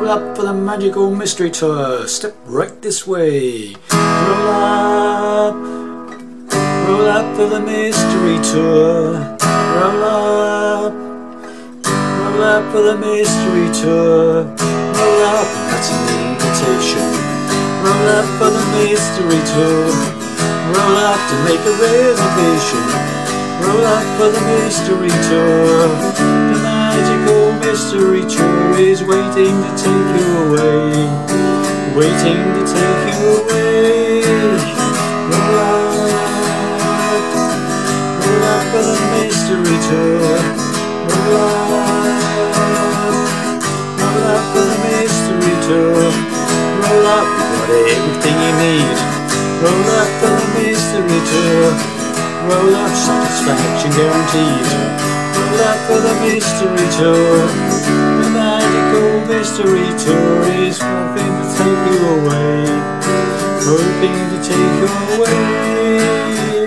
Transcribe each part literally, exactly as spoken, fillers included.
Roll up for the magical mystery tour. Step right this way. Roll up. Roll up for the mystery tour. Roll up. Roll up for the mystery tour. Roll up, that's an invitation. Roll up for the mystery tour. Roll up to make a reservation. Roll up for the mystery tour. The magical mystery tour is waiting to take you away. Waiting to take you away. Roll up. Roll up for the mystery tour. Roll up. Roll up for the mystery tour. Roll up, you got everything you need. Roll up for the mystery tour. Roll up, satisfaction guaranteed. Roll up for the mystery tour. The magical mystery tour is hoping to take you away. Hoping to take you away.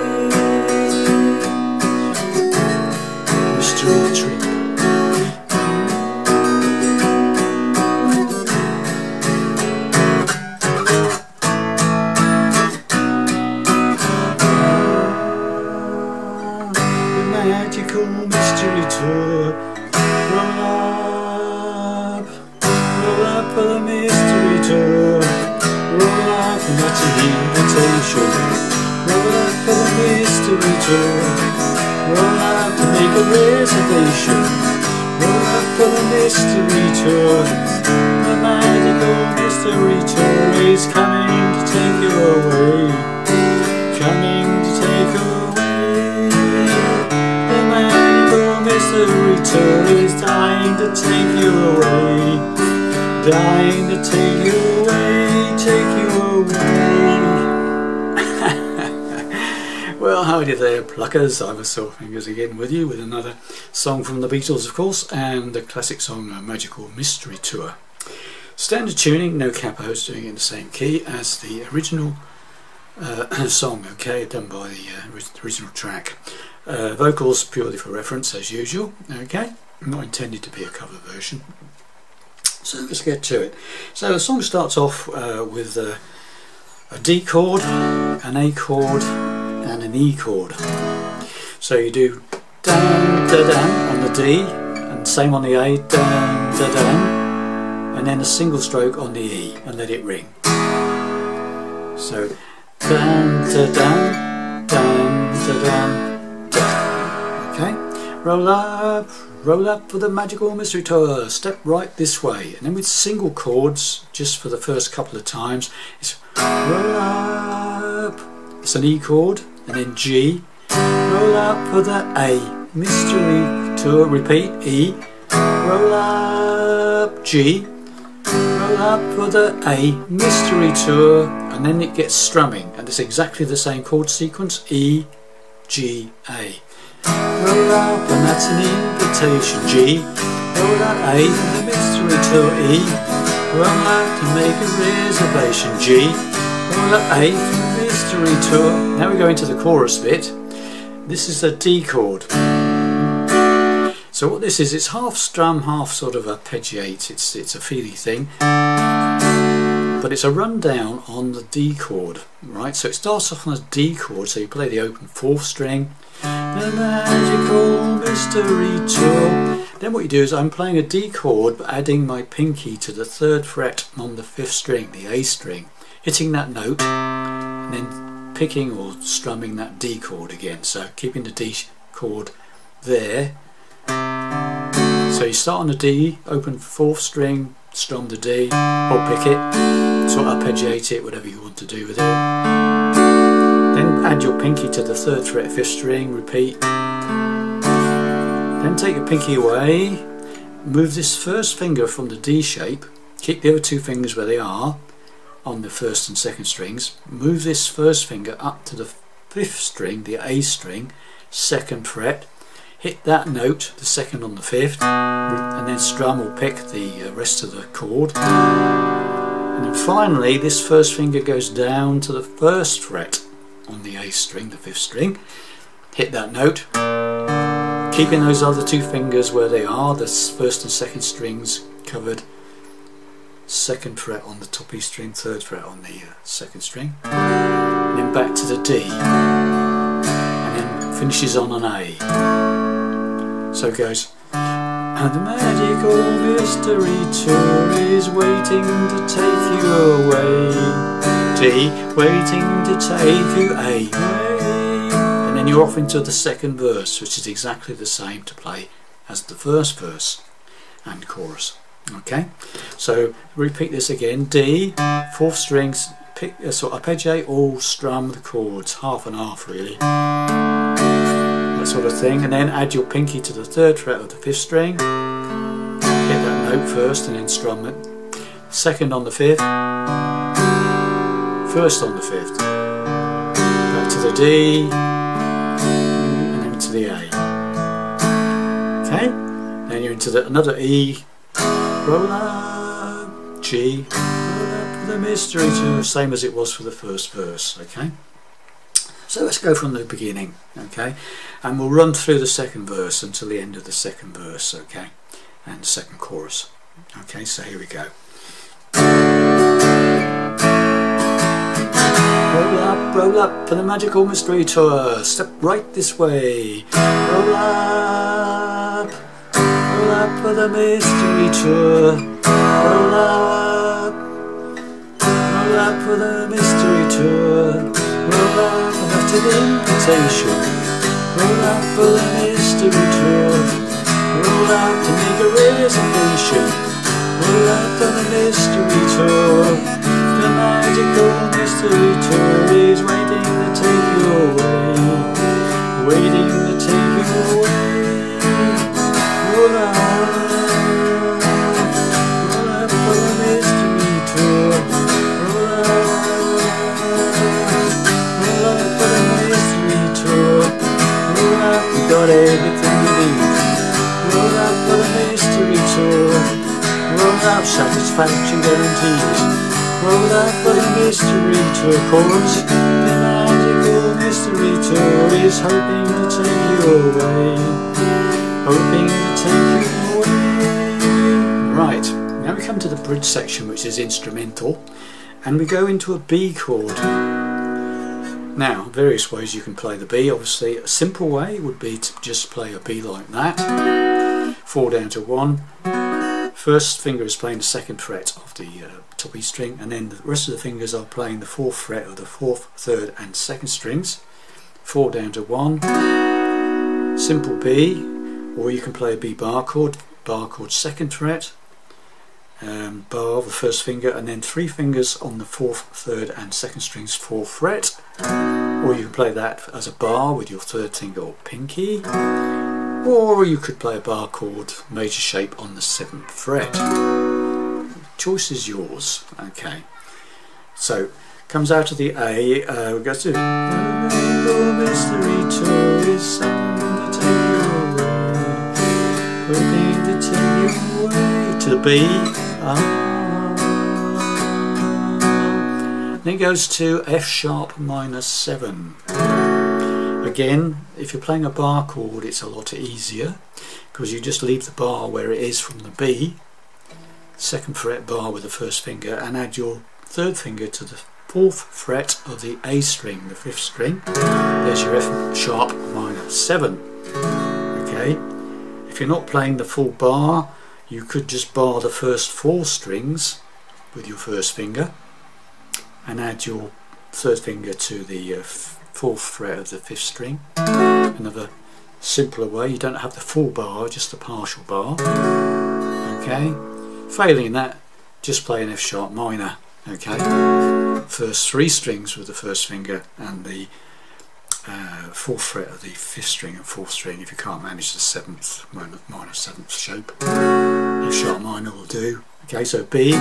Mystery trip. Magical mystery tour. Roll up. Roll up for the mystery tour. Roll up, and that's an invitation. Roll up for the mystery tour. Roll up to make a reservation. Roll up for the mystery tour. The magical mystery tour is coming to take you away. Coming to take you away. Mystery tour is dying to take you away. Dying to take you away. Take you away. Well, howdy there, pluckers. I'm Soul Fingers again with you with another song from the Beatles, of course, and the classic song uh, Magical Mystery Tour. Standard tuning, no capos, doing it in the same key as the original uh, song, okay, done by the uh, original track. Uh, vocals purely for reference as usual, okay, not intended to be a cover version. So let's get to it. So the song starts off uh, with uh, a D chord, an A chord and an E chord. So you do dan da dan on the D and same on the A, dan da dan, and then a single stroke on the E and let it ring. So dan da dan, dan da dan. Okay, roll up, roll up for the magical mystery tour, step right this way. And then with single chords, just for the first couple of times, it's roll up, it's an E chord, and then G, roll up for the A, mystery tour, repeat, E, roll up, G, roll up for the A, mystery tour, and then it gets strumming, and it's exactly the same chord sequence, E, G, A. Roll up, and that's an invitation, G. Roll up, A, the mystery tour, E. Roll up to make a reservation, G. Roll up, A, the mystery tour. Now we go into the chorus bit. This is a D chord. So what this is, it's half strum, half sort of arpeggiate. It's, it's a feely thing. But it's a rundown on the D chord, right? So it starts off on a D chord, so you play the open fourth string. The magical mystery tour. Then what you do is I'm playing a D chord but adding my pinky to the third fret on the fifth string, the A string, hitting that note and then picking or strumming that D chord again. So keeping the D chord there. So you start on the D, open fourth string, strum the D, or pick it, sort of arpeggiate it, whatever you want to do with it. Then add your pinky to the third fret, fifth string, repeat. Then take your pinky away, move this first finger from the D shape, keep the other two fingers where they are on the first and second strings, move this first finger up to the fifth string, the A string, second fret, hit that note, the second on the fifth, and then strum or pick the rest of the chord. And then finally this first finger goes down to the first fret on the A string, the fifth string, hit that note, keeping those other two fingers where they are, the first and second strings covered second fret on the top E string, third fret on the uh, second string, and then back to the D, and then finishes on an A. So it goes, and the magical mystery tour is waiting to take you away. D, waiting to take you away. And then you're off into the second verse, which is exactly the same to play as the first verse and chorus. Okay, so repeat this again. D, fourth strings, pick a sort of arpeggiate, all strum the chords, half and half really, that sort of thing, and then add your pinky to the third fret of the fifth string, hit that note first and then strum it, second on the fifth, first on the fifth, back to the D, and then to the A. Okay, then you're into the, another E, roll up, G, roll up the mystery tour, same as it was for the first verse. Okay, so let's go from the beginning. Okay, and we'll run through the second verse until the end of the second verse. Okay, and the second chorus. Okay, so here we go. Roll up, roll up for the magical mystery tour, step right this way. Roll up, roll up for the mystery tour. Roll up, roll up for the mystery tour. Roll up, that's an invitation. Roll up for the mystery tour. Roll up to make a reservation. Roll up for the mystery tour. The magical mystery tour is waiting to take you away. Waiting to take you away. Roll up, roll up for the mystery tour. Roll up, roll up for the mystery tour. Roll up, we got everything we need. Roll up for the mystery tour. Roll up, satisfaction guaranteed. Roll up for the mystery tour, chorus. The magical mystery tour is hoping to take you away. Hoping to take you away. Right, now we come to the bridge section, which is instrumental, and we go into a B chord. Now, various ways you can play the B. Obviously, a simple way would be to just play a B like that. Four down to one. First finger is playing the second fret of the uh, top E string, and then the rest of the fingers are playing the fourth fret of the fourth, third and second strings. Four down to one. Simple B, or you can play a B bar chord, bar chord second fret, um, bar of the first finger, and then three fingers on the fourth, third and second strings, fourth fret. Or you can play that as a bar with your third finger or pinky. Or you could play a bar chord major shape on the seventh fret. Choice is yours. Okay, so comes out of the A, uh, we go to the rainbow mystery tour is something to take you away, hoping to take you away to the B. Ah. Then it goes to F sharp minor seven. Again, if you're playing a bar chord, it's a lot easier because you just leave the bar where it is from the B, second fret bar with the first finger, and add your third finger to the fourth fret of the A string, the fifth string. There's your F sharp minor seven. Okay, if you're not playing the full bar, you could just bar the first four strings with your first finger and add your third finger to the uh, fourth fret of the fifth string. Another simpler way, you don't have the full bar, just the partial bar. Okay, failing that, just play an F sharp minor. Okay, first three strings with the first finger and the uh, fourth fret of the fifth string and fourth string. If you can't manage the seventh, minor, minor seventh shape, F sharp minor will do. Okay, so B,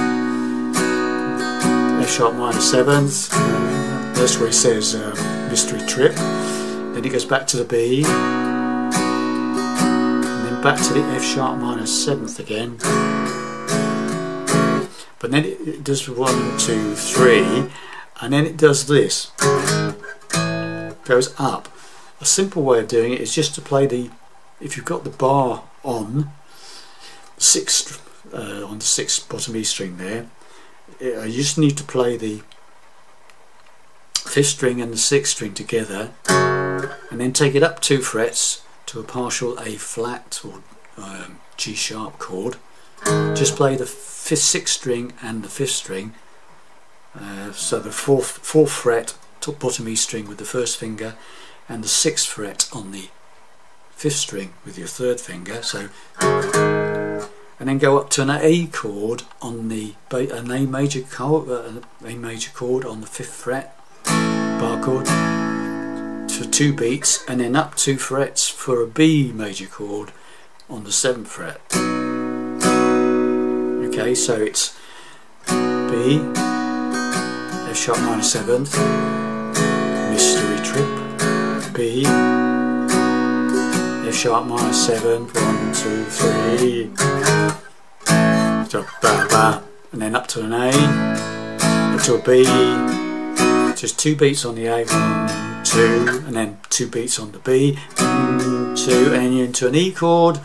F sharp minor seventh. That's where he says uh, mystery trip. Then it goes back to the B, and then back to the F sharp minor seventh again. But then it, it does one, two, three, and then it does this. Goes up. A simple way of doing it is just to play the, if you've got the bar on sixth, uh, on the sixth bottom E string there, you just need to play the fifth string and the sixth string together, and then take it up two frets to a partial A flat or um, G sharp chord. Just play the fifth, sixth string and the fifth string, uh, so the fourth, fourth fret, top bottom E string with the first finger, and the sixth fret on the fifth string with your third finger. So, and then go up to an A chord on the an A major chord, uh, A major chord on the fifth fret, bar chord, for two beats, and then up two frets for a B major chord on the seventh fret. Okay, so it's B, F sharp minor seventh, mystery trip, B, F sharp minor seventh, one, two, three, so ba ba, and then up to an A, up to a B, just two beats on the A, one, two, and then two beats on the B, one, two, and you're into an E chord,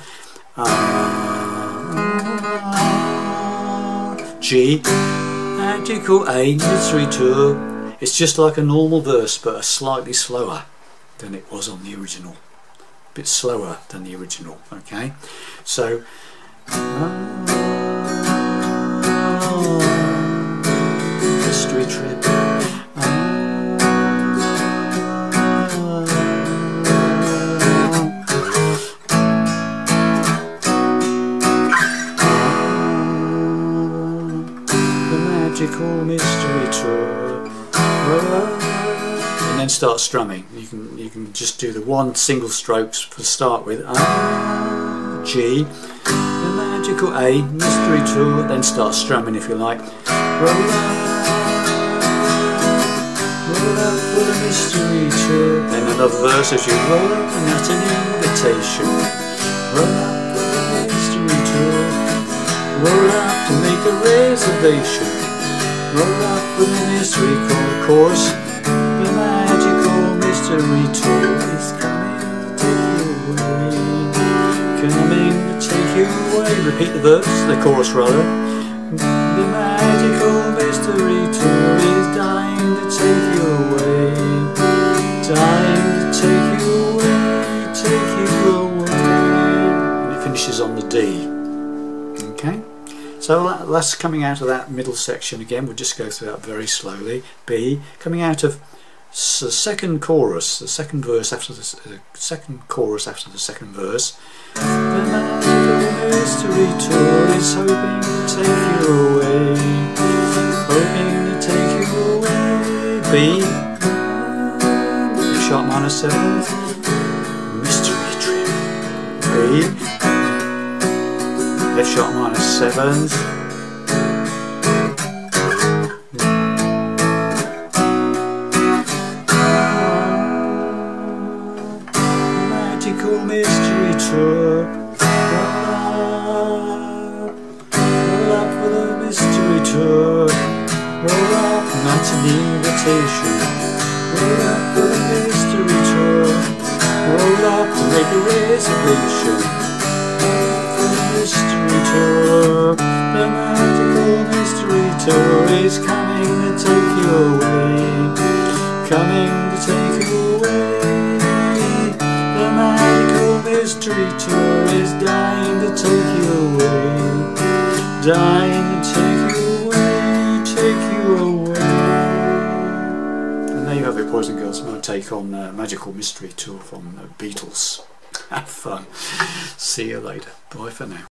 uh, G, magical A, mystery tour. It's just like a normal verse, but a slightly slower than it was on the original. A bit slower than the original, okay? So, mystery trip. Magical mystery tour, and then start strumming. You can you can just do the one single strokes to start with, uh, G, the magical A, mystery tour, then start strumming if you like. Roll up, roll up for the mystery tour. Then another verse as you roll up, and that's an invitation. Roll up for the mystery tour. Roll up to make a reservation. Roll up with the mystery chorus. The magical mystery tour is coming to take you away. Coming to take you away. Repeat the verse, the chorus rather. The magical mystery tour is dying to take you away. Dying to take you away, take you away. And it finishes on the D. Okay? So that's coming out of that middle section again. We'll just go through that very slowly. B, coming out of the second chorus, the second verse after the uh, second chorus after the second verse. The magical mystery tour is hoping to take you away, hoping to take you away. B, F sharp minor seventh, mystery trip. B, F sharp minor seventh, magical mystery tour. Roll up, roll up for the mystery tour. Roll up, not an invitation. Roll up for the mystery tour. Roll up to make a reservation. Mystery tour, the magical mystery tour is coming to take you away, coming to take you away. The magical mystery tour is dying to take you away, dying to take you away, take you away. And there you have it, boys and girls, my take on uh, Magical Mystery Tour from the Beatles. Have fun. See you later. Bye for now.